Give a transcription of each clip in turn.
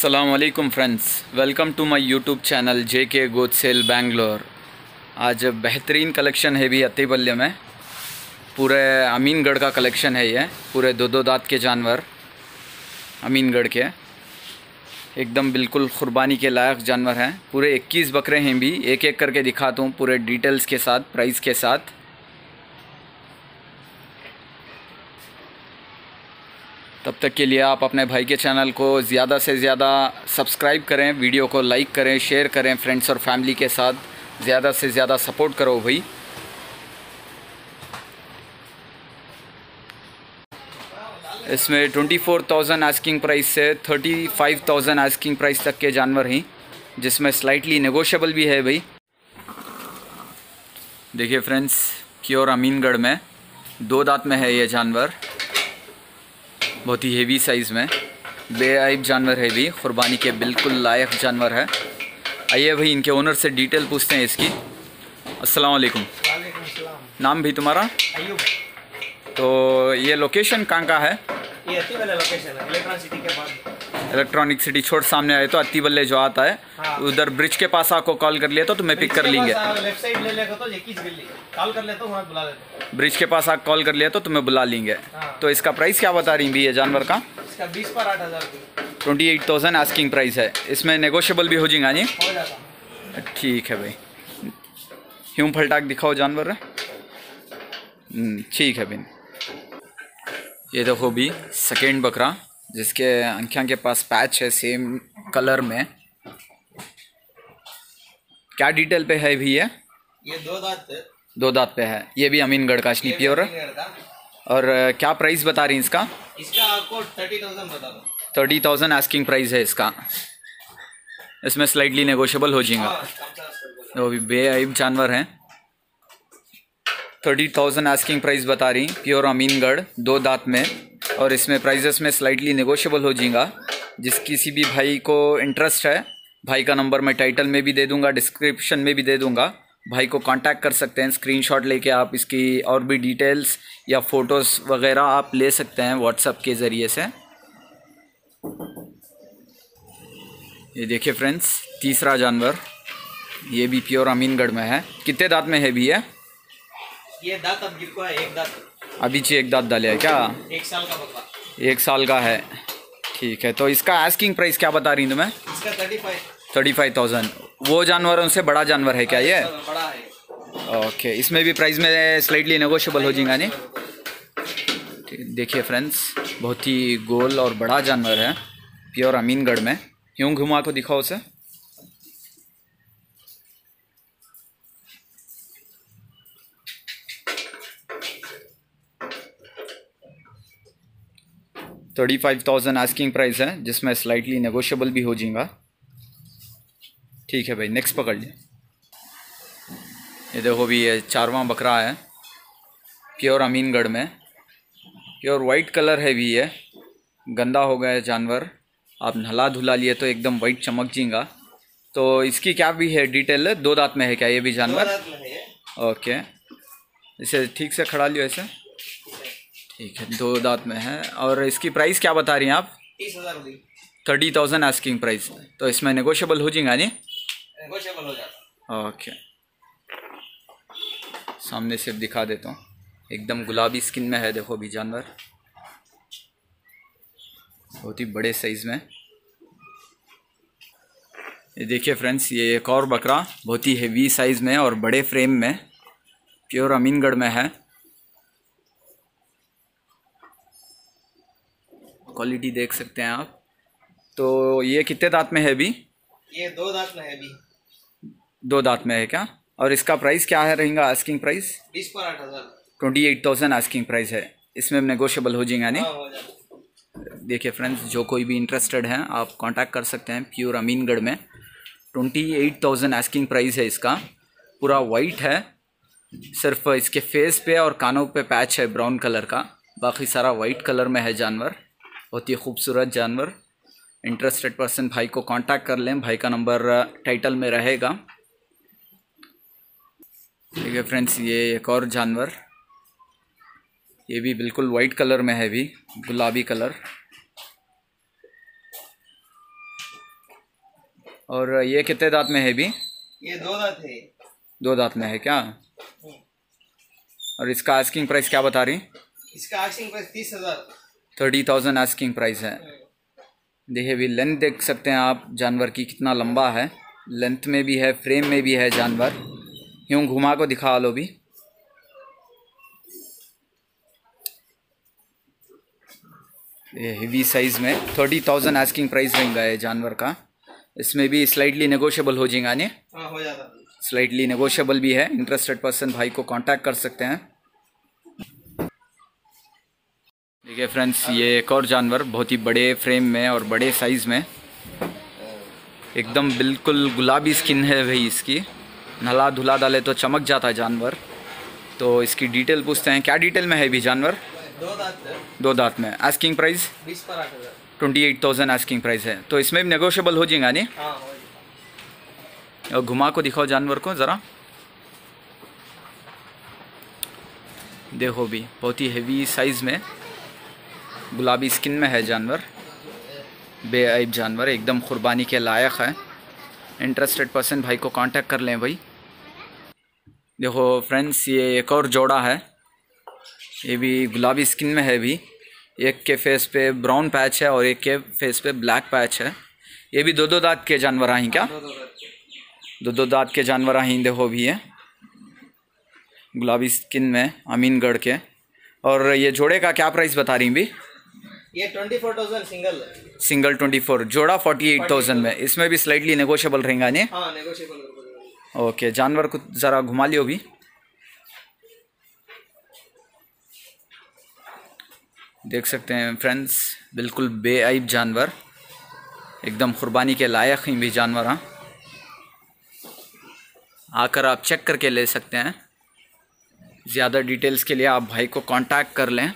अस्सलामुअलैकुम friends, welcome to my YouTube channel JK goat sale Bangalore. आज बेहतरीन कलेक्शन है भी अत्तीबल्ले में। पूरे अमीनगढ़ का कलेक्शन है ये। पूरे दो दांत के जानवर अमीनगढ़ के एकदम बिल्कुल कुर्बानी के लायक जानवर हैं। पूरे 21 बकरे हैं भी, एक एक करके दिखाता हूँ पूरे डिटेल्स के साथ, प्राइस के साथ। तब तक के लिए आप अपने भाई के चैनल को ज़्यादा से ज़्यादा सब्सक्राइब करें, वीडियो को लाइक करें, शेयर करें फ्रेंड्स और फैमिली के साथ। ज़्यादा से ज़्यादा सपोर्ट करो भाई। इसमें 24,000 आस्किंग प्राइस से 35,000 आस्किंग प्राइस तक के जानवर हैं, जिसमें स्लाइटली नेगोशिएबल भी है भाई। देखिए फ्रेंड्स, प्योर अमीनगढ़ में दो दांत में है ये जानवर, बहुत ही हेवी साइज़ में बेआइब जानवर है भी, कुर्बानी के बिल्कुल लायक जानवर है। आइए भाई इनके ओनर से डिटेल पूछते हैं इसकी। अस्सलाम वालेकुम। वालेकुम सलाम। नाम भी तुम्हारा? अयूब। तो ये लोकेशन कहाँ का है? ये अत्तीबल्ले लोकेशन है, इलेक्ट्रॉनिक सिटी के बाद। इलेक्ट्रॉनिक सिटी छोड़ सामने आए तो अत्तीबल्ले जो आता है, हाँ। उधर ब्रिज के पास आपको कॉल कर लिया तो तुम्हें पिक कर लेंगे। लेफ्ट साइड ले लेगा तो 21 गली कॉल कर लेता हूँ, वहाँ बुला लेता हूँ। ब्रिज के पास आप कॉल कर लिया तो तुम्हें बुला लेंगे। हाँ। तो इसका प्राइस क्या बता रही भी ये जानवर का? इसका 20 पर 8,000 रुपये 28,000 आस्किंग प्राइस है। इसमें नेगोशिएबल भी हो जाएगा नहीं? हो जाता। ठीक है भाई। ह्यूम फलटाक दिखाओ जानवर। ठीक है भाई। ये देखो भी सेकेंड बकरा, जिसके आँखों के पास पैच है सेम कलर में। क्या डिटेल पे है भी ये? ये दो दांत पे है। ये भी अमीनगढ़ का प्योर। और क्या प्राइस बता रही हैं इसका? इसका आपको 30,000 बता दो। 30,000 आस्किंग प्राइस है इसका। इसमें स्लाइटली नेगोशिएबल हो जाएगा। वो भी बेआइब जानवर हैं। 30,000 आस्किंग प्राइस बता रही, प्योर अमीनगढ़, दो दांत में। और इसमें प्राइजेस में स्लाइटली नेगोशिएबल हो जाएगा। जिस किसी भी भाई को इंटरेस्ट है, भाई का नंबर मैं टाइटल में भी दे दूंगा, डिस्क्रिप्शन में भी दे दूंगा। भाई को कांटेक्ट कर सकते हैं। स्क्रीनशॉट लेके आप इसकी और भी डिटेल्स या फ़ोटोज़ वगैरह आप ले सकते हैं व्हाट्सएप के ज़रिए से। ये देखिए फ्रेंड्स, तीसरा जानवर, ये भी प्योर अमीनगढ़ में है। कितने दांत में है भी ये दांत अब गिर को है, एक दांत अभी एक दांत डाले है क्या? 1 साल का बकरा। 1 साल का है। ठीक है। तो इसका आस्किंग प्राइस क्या बता रही तुम्हें? इसका 35,000। वो जानवरों से बड़ा जानवर है क्या ये? बड़ा है। ओके। इसमें भी प्राइस में स्लाइटली नेगोशिएबल हो जाएगा नहीं? देखिए फ्रेंड्स, बहुत ही गोल और बड़ा जानवर है, प्योर अमीनगढ़ में। यूँ घुमा को दिखाओ उसे। $35,000 आस्किंग प्राइस है, जिसमें स्लाइटली नेगोशिएबल भी हो जाएगा। ठीक है भाई, नेक्स्ट पकड़ लिया। ये देखो भी, ये चारवां बकरा है, प्योर अमीनगढ़ में। प्योर वाइट कलर है भी ये। गंदा हो गया है जानवर, आप नहला धुला लिए तो एकदम वाइट चमक जाएगा। तो इसकी क्या भी है डिटेल? दो दांत में है क्या ये भी जानवर? ओके। इसे ठीक से खड़ा लियो ऐसे। ठीक है, दो दांत में है। और इसकी प्राइस क्या बता रही हैं आप? 30,000 आस्किंग प्राइस। तो इसमें नेगोशिएबल हो जाएगा नहीं? नेगोशिएबल हो जाता। ओके। सामने से दिखा देता हूँ, एकदम गुलाबी स्किन में है। देखो भी जानवर बहुत ही बड़े साइज़ में। ये देखिए फ्रेंड्स, ये एक और बकरा बहुत ही हेवी साइज़ में और बड़े फ्रेम में, प्योर अमीनगढ़ में है। क्वालिटी देख सकते हैं आप। तो ये कितने दांत में है भी? ये 2 दांत में है भी। 2 दांत में है क्या? और इसका प्राइस क्या है रहेगा आस्किंग प्राइस? 20 पर 8,000। 28,000 आस्किंग प्राइस है। इसमें नेगोशिएबल हो जाएगा नहीं? हो जाता। देखिए फ्रेंड्स, जो कोई भी इंटरेस्टेड हैं आप कांटेक्ट कर सकते हैं। प्योर अमीनगढ़ में 28,000 आस्किंग प्राइस है इसका। पूरा वाइट है, सिर्फ इसके फेस पे और कानों पे पैच है ब्राउन कलर का, बाकी सारा वाइट कलर में है जानवर। बहुत ही खूबसूरत जानवर। इंटरेस्टेड पर्सन भाई को कांटेक्ट कर लें, भाई का नंबर टाइटल में रहेगा। ठीक है फ्रेंड्स, ये एक और जानवर, ये भी बिल्कुल वाइट कलर में है भी, गुलाबी कलर। और ये कितने दांत में है भी? ये 2 दांत है। 2 दांत में है क्या? और इसका आस्किंग प्राइस क्या बता रही? इसका आस्किंग प्राइस 30,000। 30,000 आस्किंग प्राइस है। देखिए भी लेंथ देख सकते हैं आप जानवर की कितना लंबा है, लेंथ में भी है, फ्रेम में भी है जानवर। यूँ घुमा को दिखा लो भी। ये हेवी साइज़ में 30,000 आस्किंग प्राइस रहेगा ये जानवर का। इसमें भी स्लाइटली नेगोशिएबल हो जाएगा नहीं? हाँ, हो जाता। स्लाइटली नेगोशिएबल भी है। इंटरेस्टेड पर्सन भाई को कांटेक्ट कर सकते हैं। देखिए फ्रेंड्स, ये एक और जानवर बहुत ही बड़े फ्रेम में और बड़े साइज़ में, एकदम बिल्कुल गुलाबी स्किन है भाई इसकी। नला धुला डाले तो चमक जाता है जानवर। तो इसकी डिटेल पूछते हैं, क्या डिटेल में है भी जानवर? 2 दांत है। 2 दांत में। आस्किंग प्राइस 20 पर 8,000। 28,000 आस्किंग प्राइस है। तो इसमें भी नेगोशिएबल हो जाएगा नहीं? हाँ, हो जाएगा। और घुमा को दिखाओ जानवर को ज़रा। देखो भी बहुत ही हेवी साइज़ में गुलाबी स्किन में है जानवर। बेअयब जानवर, एकदम कुर्बानी के लायक है। इंटरेस्टेड पर्सन भाई को कांटेक्ट कर लें भाई। देखो फ्रेंड्स, ये एक और जोड़ा है, ये भी गुलाबी स्किन में है भी। एक के फेस पे ब्राउन पैच है और एक के फेस पे ब्लैक पैच है। ये भी 2-2 दांत के जानवर आई क्या? 2-2 दांत के जानवर आई देखो भी है, गुलाबी स्किन में, अमीनगढ़ के। और ये जोड़े का क्या प्राइस बता रही भी? ये 24,000 सिंगल। सिंगल 24, जोड़ा 48,000 में। इसमें भी स्लाइटली नेगोशिएबल रहेगा नहीं? हाँ, नेगोशिएबल। ओके, जानवर को ज़रा घुमा लियो भी। देख सकते हैं फ्रेंड्स, बिल्कुल बेअयब जानवर, एकदम कुर्बानी के लायक ही भी जानवर। हाँ, आकर आप चेक करके ले सकते हैं। ज़्यादा डिटेल्स के लिए आप भाई को कांटेक्ट कर लें।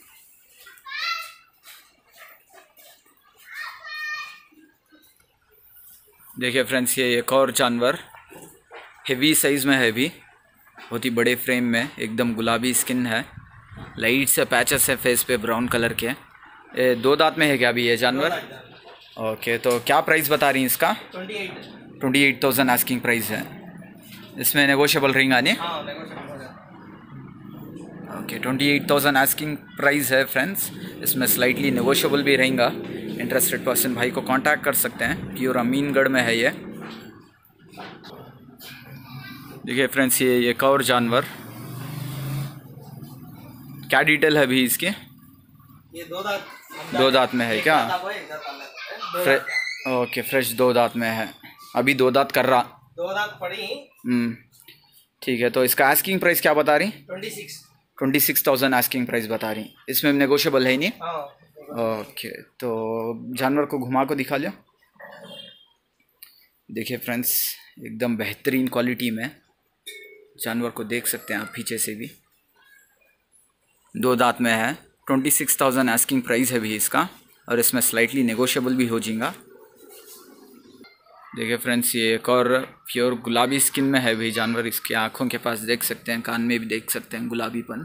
देखिए फ्रेंड्स, ये एक और जानवर हेवी साइज़ में है भी, बहुत ही बड़े फ्रेम में, एकदम गुलाबी स्किन है, लाइट से पैचेस है फेस पे ब्राउन कलर के। 2 दांत में है क्या अभी ये जानवर? ओके, तो क्या प्राइस बता रही हैं इसका? 28,000 आस्किंग प्राइस है। इसमें नेगोशिएबल रहेगा नहीं? हाँ, नेगोशिएबल हो जाता। ओके, 28,000 आस्किंग प्राइस है फ्रेंड्स। इसमें स्लाइटली नेगोशिएबल भी रहेगा। इंटरेस्टेड पर्सन भाई को कांटेक्ट कर सकते हैं। प्योर अमीनगढ़ में है ये। देखिए फ्रेंड्स, ये एक और जानवर, क्या डिटेल है अभी इसकी? ये 2 दांत। 2 दांत में है क्या? ओके, फ्रेश 2 दांत में है, अभी 2 दांत कर रहा। 2 दांत पड़ी। ठीक है, तो इसका आस्किंग प्राइस क्या बता रही? 26,000 आस्किंग प्राइस बता रही। इसमें नेगोशिएबल है नहीं? हाँ। ओके, तो जानवर को घुमा को दिखा लो। देखिए फ्रेंड्स, एकदम बेहतरीन क्वालिटी में जानवर को देख सकते हैं आप पीछे से भी। 2 दांत में है। 26,000 आस्किंग प्राइस है भी इसका, और इसमें स्लाइटली नेगोशिएबल भी हो जाएगा। देखिए फ्रेंड्स, ये एक और प्योर गुलाबी स्किन में है भी जानवर। इसके आँखों के पास देख सकते हैं, कान में भी देख सकते हैं गुलाबीपन।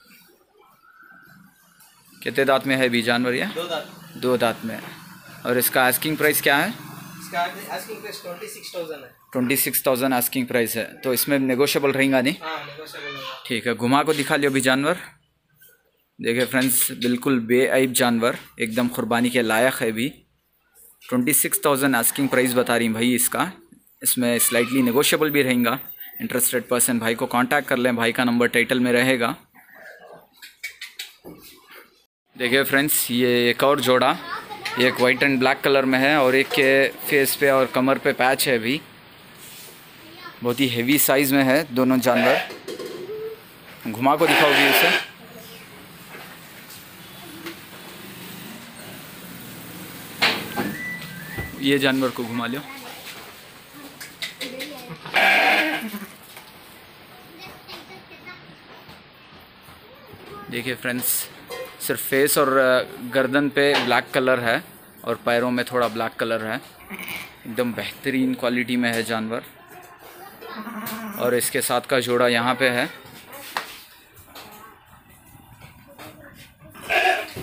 कितने दांत में है भी जानवर ये? 2 दांत। 2 दांत में। और इसका आस्किंग प्राइस क्या है? इसका आस्किंग प्राइस 26,000 है। 26,000 आस्किंग प्राइस है। तो इसमें नेगोशिएबल रहेगा नहीं? हाँ, नेगोशिएबल होगा। ठीक है, घुमा को दिखा लियो भी जानवर। देखिए फ्रेंड्स, बिल्कुल बेअयब जानवर, एकदम कुर्बानी के लायक है भी। 26,000 आस्किंग प्राइस बता रही भाई इसका। इसमें स्लाइटली नेगोशिएबल भी रहेगा। इंटरेस्टेड पर्सन भाई को कांटेक्ट कर लें, भाई का नंबर टाइटल में रहेगा। देखिए फ्रेंड्स, ये एक और जोड़ा, एक वाइट एंड ब्लैक कलर में है और एक के फेस पे और कमर पे पैच है भी। बहुत ही हेवी साइज़ में है दोनों जानवर। घुमा को दिखाओगी इसे। ये जानवर को घुमा लो। देखिए फ्रेंड्स, सिर्फ फेस और गर्दन पे ब्लैक कलर है और पैरों में थोड़ा ब्लैक कलर है। एकदम बेहतरीन क्वालिटी में है जानवर। और इसके साथ का जोड़ा यहाँ पे है।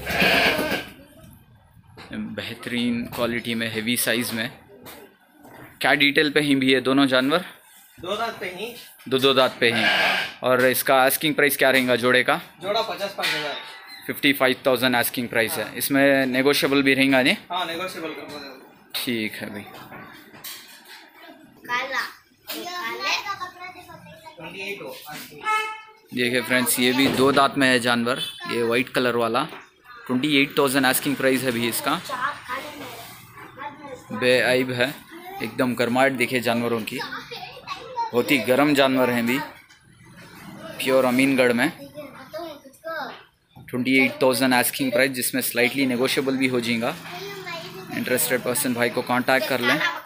बेहतरीन क्वालिटी में, हेवी साइज़ में क्या डिटेल पे ही भी है दोनों जानवर? 2 दांत पे ही। दो दांत पे ही। और इसका आस्किंग प्राइस क्या रहेगा जोड़े का? जोड़ा 55,000। 55,000 आस्किंग प्राइस है। इसमें नेगोशिएबल भी रहेगा नहीं? हाँ नेगोशिएबल कर देंगे। ठीक है भाई। 28 हो। देखिए फ्रेंड्स, ये भी 2 दांत में है जानवर, ये वाइट कलर वाला। 28,000 आस्किंग प्राइस है भी इसका। बेआइब है, एकदम गर्माहट देखिए जानवरों की, बहुत ही गर्म जानवर हैं भी। प्योर अमीनगढ़ में 28,000 आस्किंग प्राइस, जिसमें स्लाइटली नेगोशिएबल भी हो जाएगा। इंटरेस्टेड पर्सन भाई को कांटेक्ट कर लें।